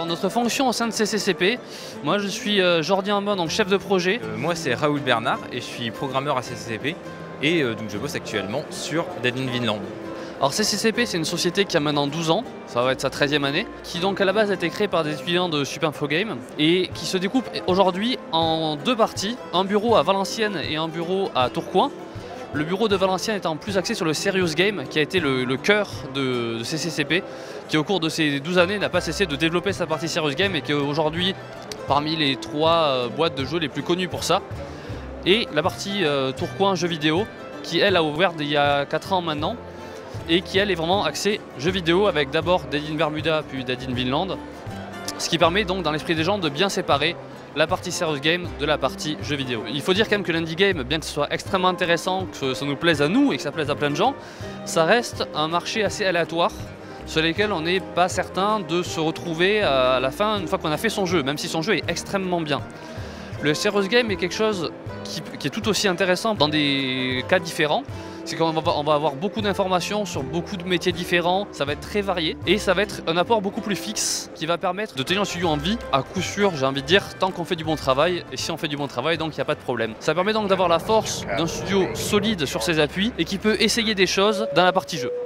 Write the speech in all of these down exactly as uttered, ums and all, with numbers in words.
notre fonction au sein de C C C P, moi je suis euh, Jordi Ambon, donc chef de projet. Euh, moi c'est Raoul Bernard et je suis programmeur à C C C P et euh, donc je bosse actuellement sur Dead in Vinland. Alors C C C P, c'est une société qui a maintenant douze ans, ça va être sa treizième année, qui donc à la base a été créée par des étudiants de Superinfo Game et qui se découpe aujourd'hui en deux parties, un bureau à Valenciennes et un bureau à Tourcoing. Le bureau de Valenciennes étant plus axé sur le serious game, qui a été le, le cœur de, de C C C P, qui au cours de ces douze années n'a pas cessé de développer sa partie serious game et qui est aujourd'hui parmi les trois euh, boîtes de jeux les plus connues pour ça. Et la partie euh, Tourcoing jeux vidéo, qui elle a ouvert il y a quatre ans maintenant, et qui elle est vraiment axée jeux vidéo avec d'abord Dead in Bermuda puis Dead in Vinland, ce qui permet donc dans l'esprit des gens de bien séparer la partie serious game de la partie jeux vidéo. Il faut dire quand même que l'indie game, bien que ce soit extrêmement intéressant, que ça nous plaise à nous et que ça plaise à plein de gens, ça reste un marché assez aléatoire sur lesquels on n'est pas certain de se retrouver à la fin une fois qu'on a fait son jeu, même si son jeu est extrêmement bien. Le serious game est quelque chose qui, qui est tout aussi intéressant dans des cas différents. C'est qu'on va, on va avoir beaucoup d'informations sur beaucoup de métiers différents, ça va être très varié et ça va être un apport beaucoup plus fixe qui va permettre de tenir un studio en vie à coup sûr, j'ai envie de dire, tant qu'on fait du bon travail. Et si on fait du bon travail, donc il n'y a pas de problème. Ça permet donc d'avoir la force d'un studio solide sur ses appuis et qui peut essayer des choses dans la partie jeu.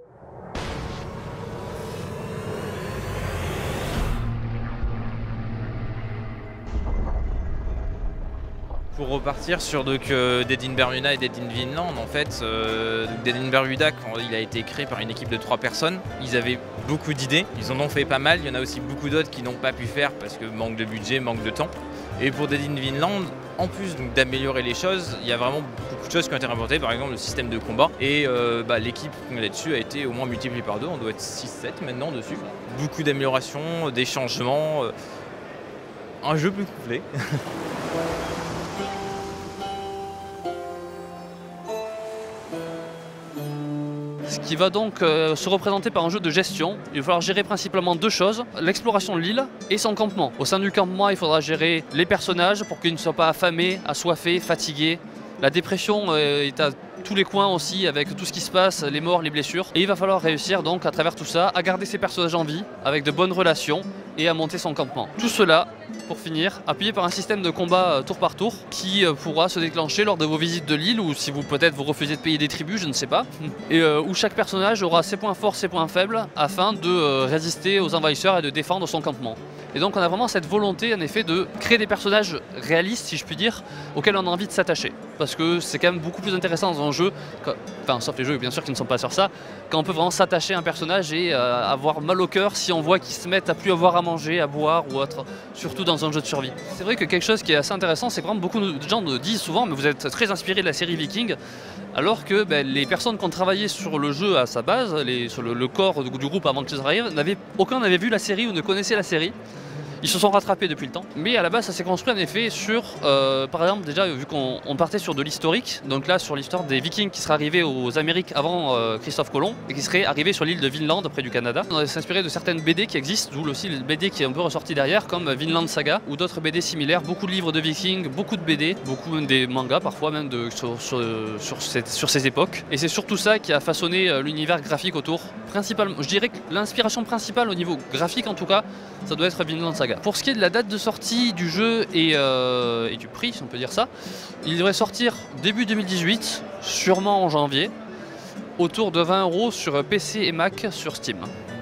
Pour repartir sur donc, euh, Dead in Bermuda et Dead in Vinland, en fait, euh, Dead in Bermuda, quand il a été créé par une équipe de trois personnes, ils avaient beaucoup d'idées, ils en ont fait pas mal, il y en a aussi beaucoup d'autres qui n'ont pas pu faire parce que manque de budget, manque de temps. Et pour Dead in Vinland, en plus d'améliorer les choses, il y a vraiment beaucoup de choses qui ont été inventées, par exemple le système de combat. Et euh, bah, l'équipe là-dessus a été au moins multipliée par deux, on doit être six sept maintenant dessus. Beaucoup d'améliorations, des changements, euh, un jeu plus complet. Ce qui va donc euh, se représenter par un jeu de gestion. Il va falloir gérer principalement deux choses, l'exploration de l'île et son campement. Au sein du campement, il faudra gérer les personnages pour qu'ils ne soient pas affamés, assoiffés, fatigués. La dépression euh, est à tous les coins aussi avec tout ce qui se passe, les morts, les blessures. Et il va falloir réussir donc à travers tout ça à garder ses personnages en vie avec de bonnes relations et à monter son campement. Tout cela, pour finir, appuyé par un système de combat tour par tour qui pourra se déclencher lors de vos visites de l'île ou si vous peut-être vous refusez de payer des tribus, je ne sais pas. Et euh, où chaque personnage aura ses points forts, ses points faibles afin de euh, résister aux envahisseurs et de défendre son campement. Et donc on a vraiment cette volonté en effet de créer des personnages réalistes, si je puis dire, auxquels on a envie de s'attacher. Parce que c'est quand même beaucoup plus intéressant dans un jeu, enfin sauf les jeux bien sûr qui ne sont pas sur ça, quand on peut vraiment s'attacher à un personnage et euh, avoir mal au cœur si on voit qu'ils se mettent à plus avoir à manger, à boire ou autre, surtout dans un jeu de survie. C'est vrai que quelque chose qui est assez intéressant, c'est que beaucoup de gens nous disent souvent, mais vous êtes très inspiré de la série Viking, alors que ben, les personnes qui ont travaillé sur le jeu à sa base, les, sur le, le corps du, du groupe avant que ça arrive, aucun n'avait vu la série ou ne connaissait la série. Ils se sont rattrapés depuis le temps. Mais à la base, ça s'est construit en effet sur, euh, par exemple, déjà vu qu'on partait sur de l'historique, donc là sur l'histoire des Vikings qui seraient arrivés aux Amériques avant euh, Christophe Colomb et qui seraient arrivés sur l'île de Vinland près du Canada. On a s'inspiré de certaines B D qui existent, d'où aussi le B D qui est un peu ressorti derrière, comme Vinland Saga ou d'autres B D similaires, beaucoup de livres de Vikings, beaucoup de B D, beaucoup même des mangas parfois même de, sur, sur, sur, cette, sur ces époques. Et c'est surtout ça qui a façonné l'univers graphique autour. Principalement, je dirais que l'inspiration principale au niveau graphique en tout cas, ça doit être Vinland Saga. Pour ce qui est de la date de sortie du jeu et, euh, et du prix, si on peut dire ça, il devrait sortir début deux mille dix-huit, sûrement en janvier, autour de vingt euros sur P C et Mac sur Steam.